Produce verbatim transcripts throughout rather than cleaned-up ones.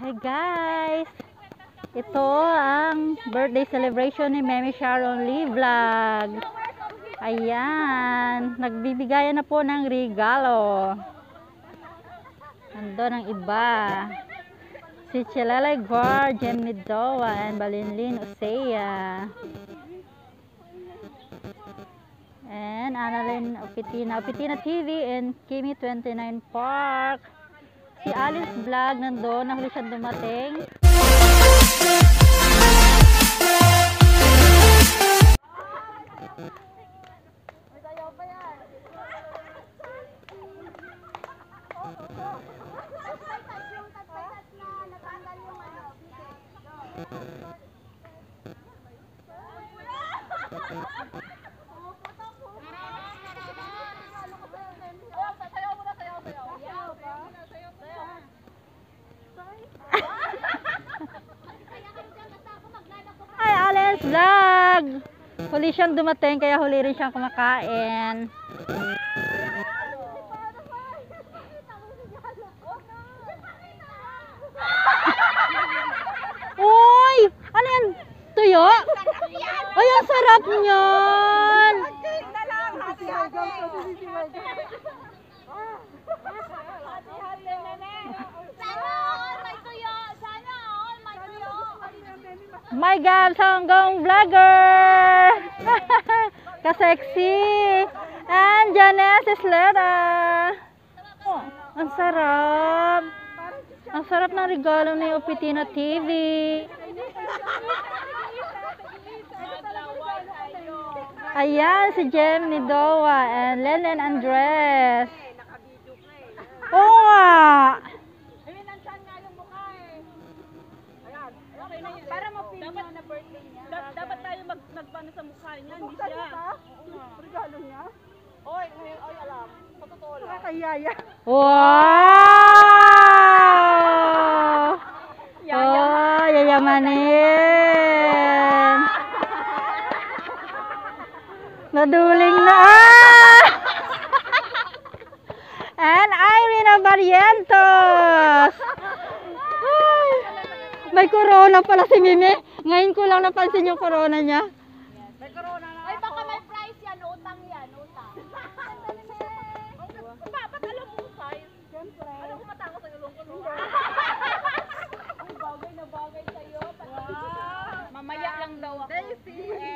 Hi guys! Ito ang birthday celebration ni Meme Sharon Lee Vlog. Ayan, nagbibigayan na po ng regalo. Nandun ang iba. Si Chilalay Guar, Jem Midowa, and Balinlin Osea. And Annalyn Opitina, Opitina T V, and Kimi twenty-nine Park. Si Alice Vlog nandun, nahuli siya dumating. Hi Alice Vlog! Huli siyang dumating kaya huli rin siyang kumakain. Uy! Ano yan? Tuyo? Ay, ang sarap niyan! My God, Sanggong Vlogger! Ka-sexy! And Janice Isleta! Oh, ang sarap! Ang sarap ng regalo ni Opitina T V. Ayan, si Jem Midowa and Lennon Andres. Oo nga! Para mapili mo na birthday niya. Dapat tayo magpano sa mukha niya, hindi siya. Regalo niya? Oy, ngayon, oy, alam. Sa totoo lang. Nakakayaya. Wow! Oh, yayamanin. Naduling na. And Irina Barrientos. May corona pala si Mimi. Ngayon ko lang napansin yung corona niya. May corona na. Ay, baka may price yan. Utang yan. Utang. Ba't alam mo size? Siyempre. Alam ko matako sa ilong ko. Ang bagay na bagay sa'yo. Mamaya lang daw ako. Daisy.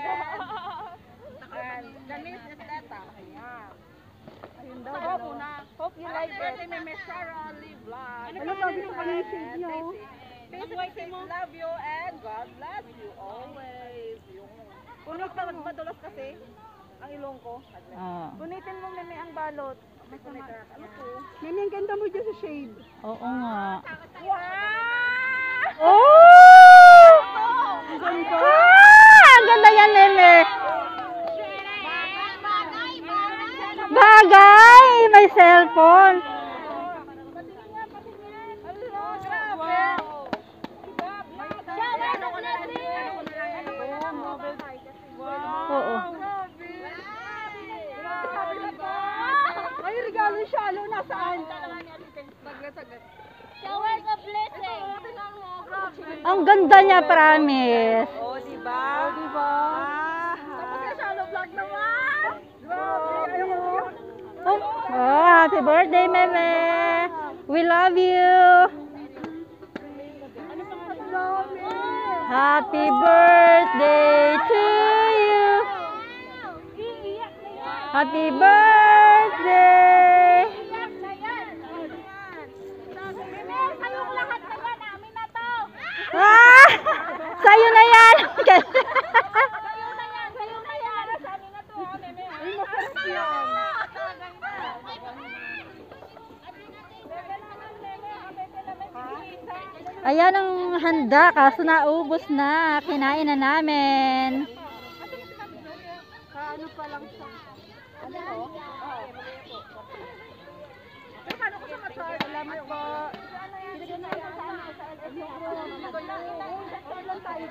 And Janice Isleta. Ayan. Ayun daw. Saka muna. Hope you like it. Meme Sharon Lee Vlog. Ano sabi ko kanya yung shade niyo? Basically, love you and God bless you always. Kung madulas kasi ang ilong ko, Oh. gunitin mo Meme ang balot. May kunit ka. Ano po? Mimi, ang ganda mo dyan sa shade. Oo nga. Wow! Oh! Ang ganda. Ah, ang ganda yan, Meme. Bagay! May cellphone. Oo. Ay, regalo yung shalo. Nasaan? Shower of blessing. Ang ganda niya, promise. Oh, diba? Oh, diba? Tapos yung shallow vlog naman. Grabe. Oh, oh, happy birthday, Meme. We love you. Happy birthday to you. Happy birthday. Kayong lahat na yan, amin na to. Ah, sa'yo na yan. Kayo na yan, kayo na yan. Amin na to, Meme. Ay, masarap yan. Ayan ang handa, kaso naubos na. Kinain na namin. Kaano pa lang siya. Ano po? Paano ko sa matsar? Salamat po. Pinagyan na yan sa ano, sa L S mo. Lang tayo.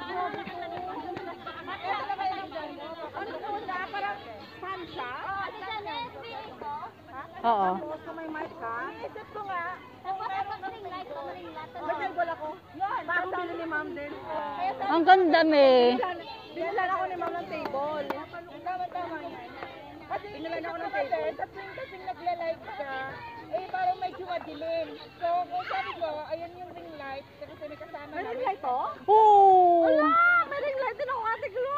Ano ko na? Parang fan siya? Oo. Gusto may mic ka? Isip ko nga. Tapos kapag ring light, ring light. table ako. Yan, bagong bili ni ma'am din. Kaya sa Ang ganda, me. binilan ako ni ma'am ng table. Tama-tama yan. Kasi binilan ako ng table. Sa tuwing kasing nagla-live ka, eh parang medyo madilim. So, kung sabi ko, ayan yung ring light. Kasi may kasama na. May ring light to? Oh! May ring light din ako, ate Glo.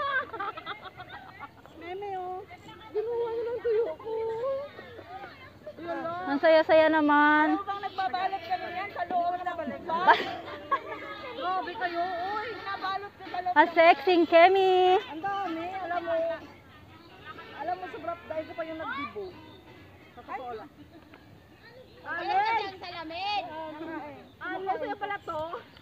Meme, oh. Ginuha niyo ng tuyo ko. Yun lang. Ang saya-saya naman. Ano bang nagbabalot ka niyan sa loob ng bag? Grabe kayo, uy. Nabalot ka sa loob. Ang sexing Kemi. Ang dami, alam mo. Alam mo, sobrang dahil ko pa yung nagbibo. Sa totoo lang. Alen! Salamin. Alen, sa'yo pala to.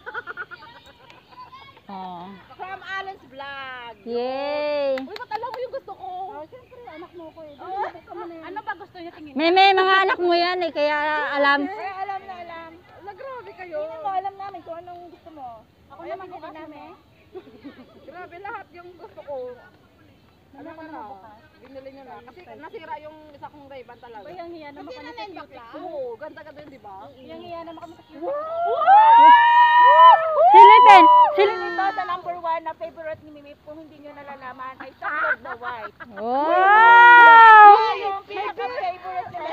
Oh. From Alan's Vlog. Yay! Uy, ba't alam mo yung gusto ko? Oh, siyempre, anak mo ko eh. Oh, ano ba gusto niya tingin? Meme, mga anak mo yan eh, kaya alam. Kaya alam na alam. Ala, grabe kayo. Hindi mo alam namin kung anong gusto mo. Ako naman din namin. Grabe, lahat yung gusto ko. Alam mo na, binili nyo na. Kasi nasira yung isa kong Ray-Ban talaga. Yung hiya naman kami sa cute. Oo, ganda ka din, di ba? Yung hiya naman kami sa cute. Silipin! Sil Ito sa number one na favorite ni Mimi, kung hindi nyo nalalaman, ay chocolate na white. Wow! Yung pinaka-favorite nila.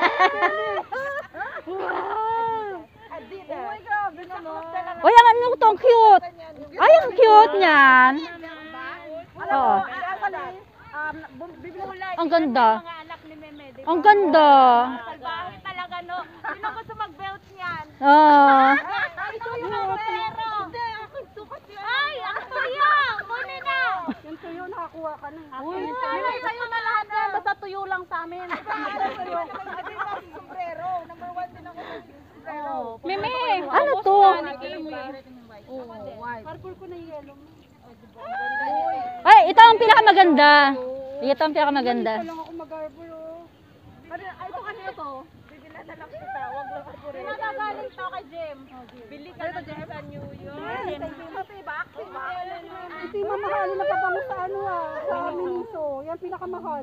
Adidas. Oh my God, naman. Uy, ang ano tong cute! Ay, ang cute niyan! Alam mo, Oo. actually, um, bum- bibili ko like Ang ganda. mga anak ni Meme, di ba? Ang ganda! Salbahe talaga, no? Sino gusto mag-belt niyan? Oh. Ay, ito yung pero. Hindi, ako ito kasi. Ay, ako tuyo! Kunin na! Yung tuyo, nakakuha ka na. Uy, Meme, sa'yo na lahat yan. Basta tuyo lang sa amin. Hindi mo ako sombrero. Number one din ako ng sombrero. Meme, ano to? Oh, white. Purple ko na yellow. Ay, ito ang pinakamaganda. Ito ang pinakamaganda. Lang ako mag-arbor, oh. Ay, ito kanina to. Bibila na lang kita. Wag lang ako rin. Pinagagaling to kay Jem. Bili ka na dyan sa New York. Pati ba? Ito yung mamahali na pabango sa ano ah. Sa Miniso. Yan pinakamahal.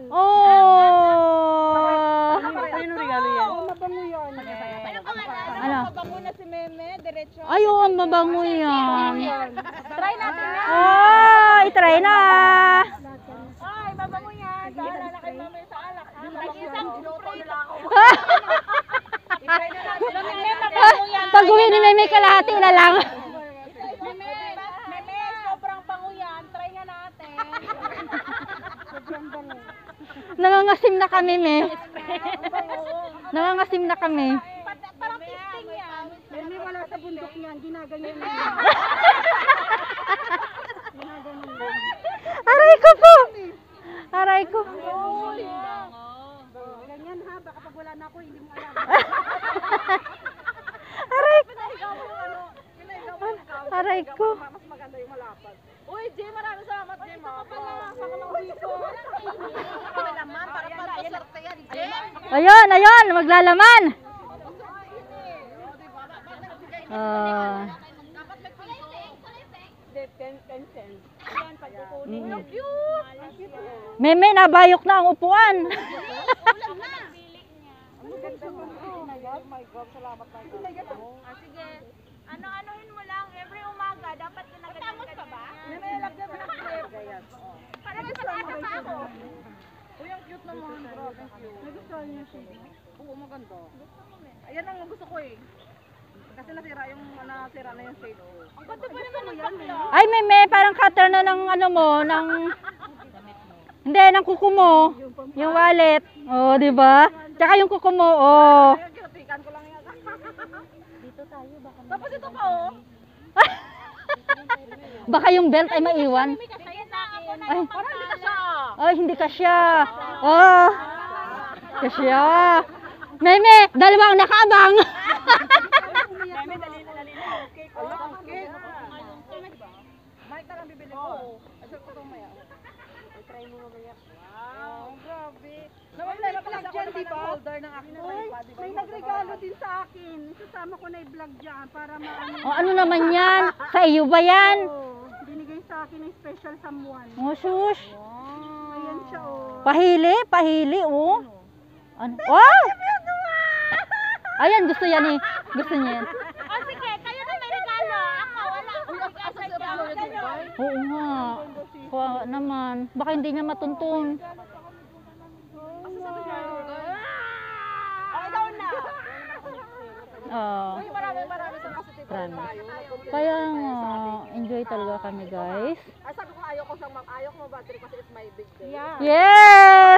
Oh! Ano regalo yan? Oo, mabango yan. Ano? Mabango na si Meme. Diretso. Ay, oo, ang mabango yan. Try natin yan. Oh, itry na. Ay, mabango yan. Paalala kay Meme sa alak. Isang minuto nila ako. I-try na natin. Meme, mabango yan. Pag uwi ni Meme, kalahati na lang. Meme, Meme, sobrang bango yan. Try nga natin. Sobrang bango. Nangangasim na kami, Me. Nangangasim na kami. Parang pisting yan. Meme, wala sa bundok yan. Ginaganyan yan. Ginaganyan yan. Aray ko po. Aray ko. Ganyan ha, baka pag wala na ako, hindi mo alam. Aray ko. Pinahigaw mo yung ano, pinahigaw mo yung ikaw. Aray ko. Mas maganda yung malapad. Uy, Jay, maraming salamat, Jay. Ito ka pala, saka nang dito. Ako naman, para pagpasarte yan, Jay. Ayun, ayun, maglalaman. Ah. ten cents. Yan, pagkukunin. Ang cute! Ang cute. Meme, nabayok na ang upuan. Ang ganda mo. Oh my God, salamat na ito. Ah, sige. Ano-anuhin mo lang, every umaga, dapat kinaganyan ka ba? Nilalagyan mo ng clip. Para may pag-asa pa ako. Uy, ang cute naman. Grabe, ang cute. Nagustuhan niya siya. Oo, maganda. Ayan ang gusto ko eh. Kasi nasira yung, nasira na yung shade. Ang ganda pa naman ng bakla. Ay, Meme, parang cutter na ng ano mo, ng... Hindi, ng kuko mo. Yung wallet. Oh, di ba? Tsaka yung kuko mo, oh. Ayun, kinatikan ko lang yan. Dito tayo, baka. Tapos ito pa, oh. Baka yung belt ay maiwan. Ay, parang hindi ka siya. Ay, hindi ka siya. Oh. Kasya. Meme, dalawang nakaabang. Meme, dali na, dali na. Okay, ko. Okay. Mike na lang bibili ko. Asal ko itong maya. I-try mo mamaya. Wow, grabe. Nawala pala dyan, di ba? Holder ng aking tripod. May nagregalo din sa akin. Isasama ko na i-vlog dyan para maano. O, ano naman yan? Sa iyo ba yan? Binigay sa akin ng special someone. Oh, sus. Ayan siya, oh. Pahili, pahili, oh. Ano? Oh! Ayan, gusto yan eh. Gusto niya yan. Oh, sige, kayo na Oo nga. Kuha naman. Baka hindi niya matuntun. Ay, daw na. Oo. Uy, maraming maraming sa positive Promise. tayo. Kaya nga, enjoy talaga kami guys. Ay, sabi ko ayaw ko siyang mag ayaw ko mag-battery kasi it's my big day. Yeah. Yes!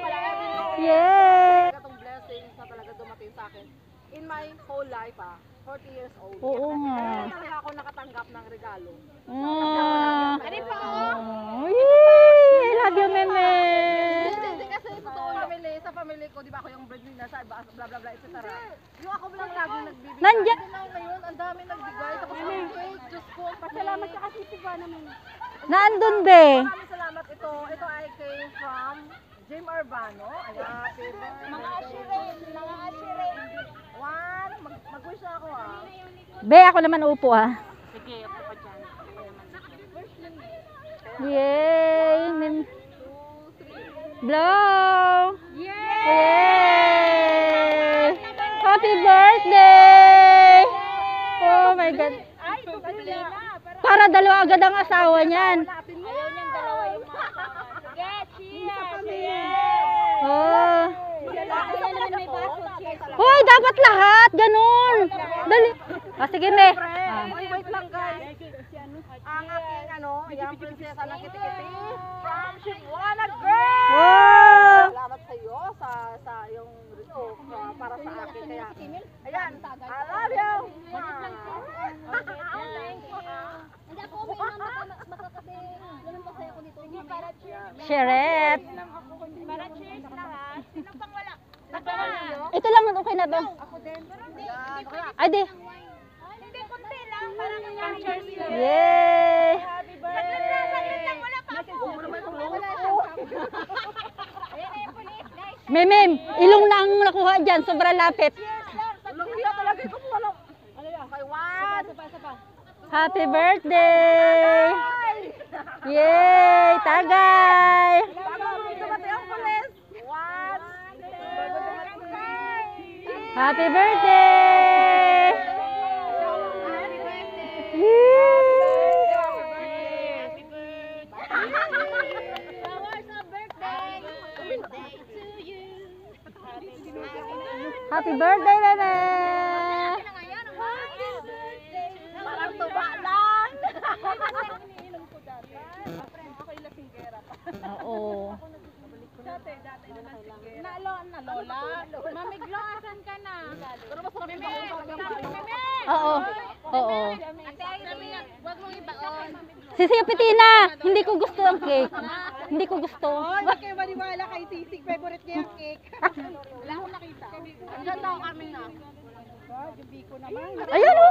Yes! Itong blessings na talaga dumating sa akin in my whole life ah. forty years old. Oo nga. Kaya talaga ako nakatanggap ng regalo. Ah. Ano pa ako? Oh, yay! I love you, Meme! Hindi, hindi kasi sa totoo family, sa family ko, di ba ako yung breadwinner sa bla bla bla, et cetera. Yung ako lang lagi nagbibigay. Nandiyan- Hindi na ngayon, ang dami nagbigay. Tapos ang cake, Diyos ko, pasalamat ka kasi tiba naman. Naandun, be? Maraming salamat ito. Ito ay came from Jim Urbano. Ayan, happy birthday. Mga ashirin, mga ashirin. One, mag mag-wish na ako ah. Be, ako naman upo ah. Sige, ako pa dyan. Yay! Mem- Blow! Yay! Happy birthday! Oh my God. Ay, tubili na. Para dalawa agad ang asawa niyan. Ayaw niyang dalawa yung mga sige, cheers! Oh. Kailangan naman may baso, cheers. Hoy, dapat lahat. Ganun. Dali. Ah, sige, me. Ah. Ay, wait lang guys. Ang aking ano, yung prinsesa ng kitikiti from Shibuana Girl! Wow! Salamat sa iyo sa sa yung oh, uh, para sa akin kaya. Ayan, I love you. Hindi ako may mama baka kasi ganun pa saya ko dito. Hindi para cheers. Sheret. Para cheers lahat. Sino pang wala? Ito lang, okay na to. Ako din. Ay, di. Hindi kunti lang para kanya cheers. Yay! Saglit lang, saglit lang wala pa ako. Wala siyang Ayan na yung police, guys. Memem, ilong na ang nakuha dyan. Sobrang lapit. Lumpia talaga ito po alam. Ano yan? Kay Juan. Happy birthday! Yay! Tagay! Bago mo dumating ang pulis. Juan. Happy birthday! Flowers of birthday. Birthday to you. Happy birthday, Meme! Parang tuba lang. Oo. Nalo, nalola. Mamiglo, asan ka na? Pero masarap yung bakong Oo. Oo. Ate Irene, wag mong ibaon. Sisi Pitina, hindi ko gusto ang cake. Hindi ko gusto. Hindi kayo maniwala kay Sisig. Favorite niya yung cake. Wala akong nakita. Ang ganda ko kami na. Yung biko naman. Ayun oh.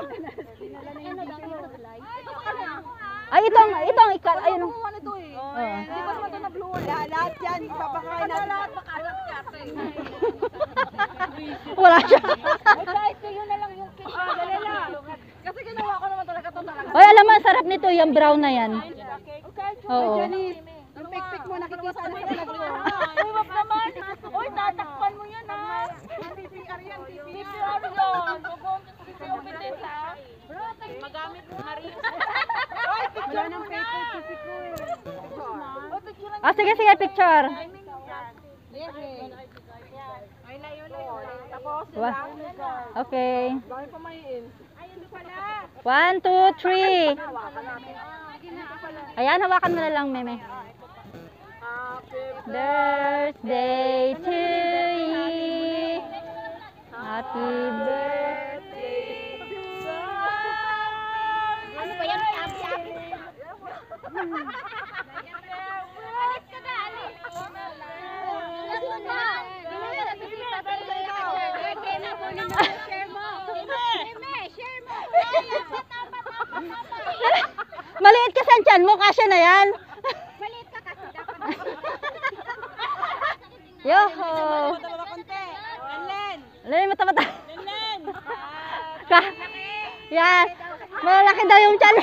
Ay, itong, itong, ikal, ayun oh. Ano ito eh? Oo. Hindi ba naman ito na blue? Lahat yan. Papakain natin. Lahat makalat kasi. Wala siya. Guys, kayo na lang yung cake. Ah, dali lang. Kasi ginawa ko naman talaga ito talaga. Oy, alam mo, ang sarap nito, yung brown na yan. Oo. Yung pick-pick mo, nakikita na sa vlog mo. Uy, wag naman. Uy, tatakpan mo yan ha. T P R yan, T P R. T P R yun. T P R bitin ha. Magamit mo na rin. Ay, picture mo na. Ah, sige, sige, picture. Ay, na yun yun. Tapos, Wa- Okay. dami pa mahiin. One, two, three. Hawakan natin. Ayan, hawakan mo na lang, Meme. Happy Birthday to you. Happy birthday. Ano ba yan? Sabi-sabi. Alis ka na, alis. Alis ka na. Hindi na bisita sa iyo. Kaya na po nang share mo. Eme, share mo. Ayan, sa tama, tama, tama. Maliit kasi ang tiyan mo, kasya na yan. Maliit ka kasi dapat. Yoho. Len! Alam mo, mata-mata. Len! Ka. Yan. Malaki daw yung tiyan.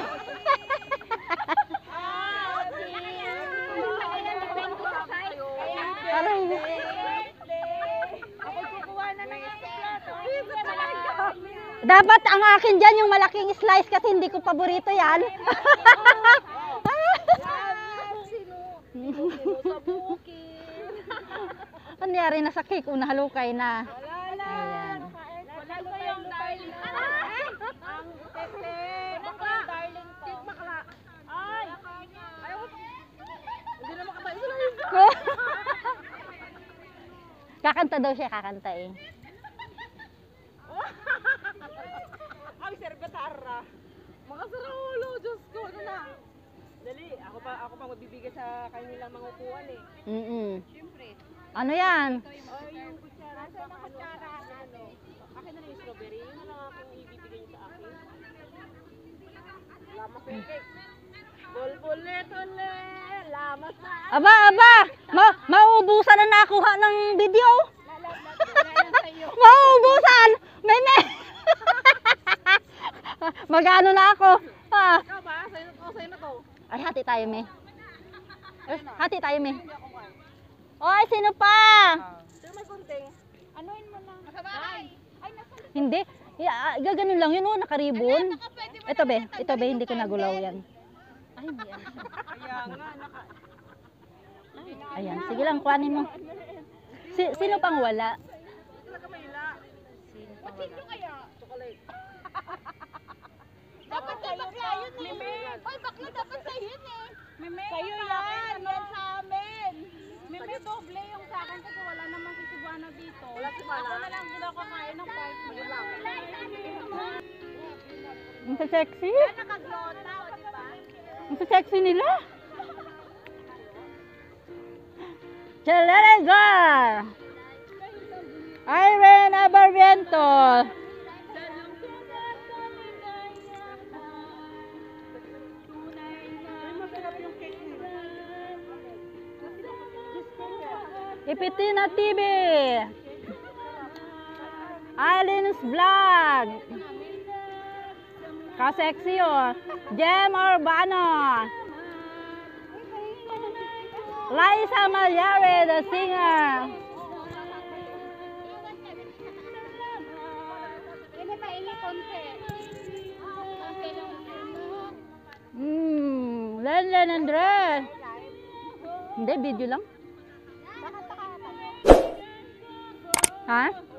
Parang Ako kukuha na ng plato. Dapat ang akin dyan yung malaking slice kasi hindi ko paborito yan. Kanyari na sa cake, una halukay na. Ayan. Wala ko yung darling. Ang tete. Bakla. Darling to. Cake bakla. Ay. Ayaw ko. Hindi na makatayo sila yun. Kakanta daw siya, kakanta eh. Ay, servetara. Mga saraulo, Diyos ko. Ano na? Dali, ako pa ako pa magbibigay sa kanilang mga upuan eh. Mm-mm. Siyempre. Ano yan? Ay, yung kutsara sa kutsara. Ano? Akin na lang yung strawberry. Yun na lang akong ibibigay niyo sa akin. Lamas yung cake. Bulbulit ulit. Lamas na. Aba, aba! Ma mauubusan na nakuha ng video. Mauubusan! May me! Magano na ako. Ah. Ikaw ba? Sa'yo na to, sa'yo na to. Ay, hati tayo, me. Eh, hati tayo, me. Oy, sino pa? Sino may kunting? Anuin mo lang. Masabay. Ay, nasa. Hindi. Yeah, gaganon lang yun, oh, nakaribon. Ito, be. Ito, be. Hindi ko nagulaw yan. Ay, hindi yan. Kaya nga, naka. Ayan, sige lang, kuhanin mo. Si, sino pang wala? Talaga may ila. Sino pang wala? Kaya? Chocolate. Dapat sa bakla yun eh. Oy, bakla dapat sa yun eh. Meme, Sa'yo sa yan, akin, ano? yan sa amin. Meme, doble yung sa akin kasi wala naman si Cebuana dito. Wala si Cebuana. Ako na lang kinakakain ng part. Ang sexy. Nakaglota, o diba? Ang sexy nila. Chalalaga! Irene Abarriento. Ipitina T V. Eileen's Vlog. Ka-sexy oh. Jem Urbano. Liza Malyari, the singer. Ini mainit konti. Hmm, Lenlen Andres. Hindi, video lang. Ha?